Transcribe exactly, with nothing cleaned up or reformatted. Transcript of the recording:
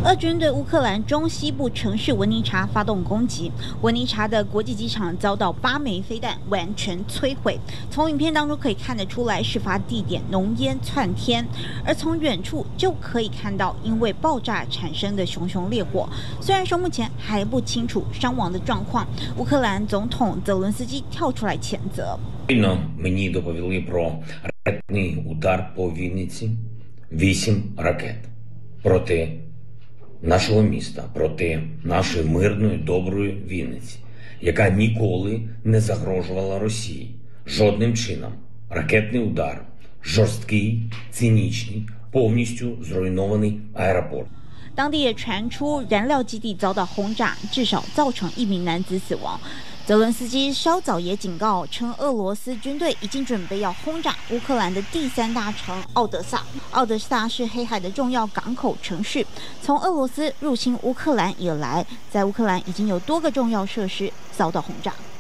俄军对乌克兰中西部城市文尼察发动攻击，文尼察的国际机场遭到八枚飞弹完全摧毁。从影片当中可以看得出来，事发地点浓烟窜天，而从远处就可以看到因为爆炸产生的熊熊烈火。虽然说目前还不清楚伤亡的状况，乌克兰总统泽伦斯基跳出来谴责。 Мені доповіли про ракетний удар по Вінниці, вісім ракет проти нашого міста, проти нашої мирної, доброї Вінниці, яка ніколи не загрожувала Росії. Жодним чином. Ракетний удар, жорсткий, цинічний, повністю зруйнований аеропорт. 当地也传出燃料基地遭到轰炸，至少造成一名男子死亡。泽伦斯基稍早也警告称，俄罗斯军队已经准备要轰炸乌克兰的第三大城奥德萨。奥德萨是黑海的重要港口城市。从俄罗斯入侵乌克兰以来，在乌克兰已经有多个重要设施遭到轰炸。